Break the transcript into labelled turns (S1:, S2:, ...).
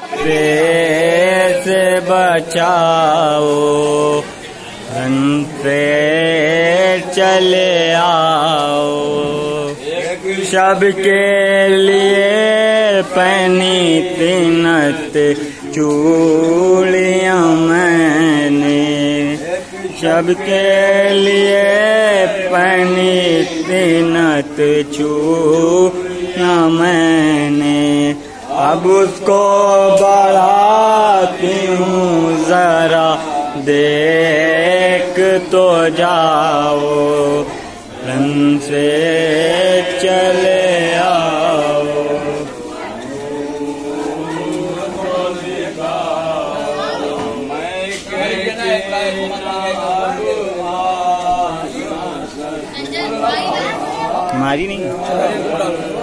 S1: से बचाओ, धन से चले आओ। सबके लिए पहनी तीनत चूड़ियाँ मैंने, सबके लिए पहनी तीनत चूड़ियाँ मैंने। अब उसको बढ़ाती हूँ जरा, देख तो जाओ, रन से चले आओ।
S2: हमारी नहीं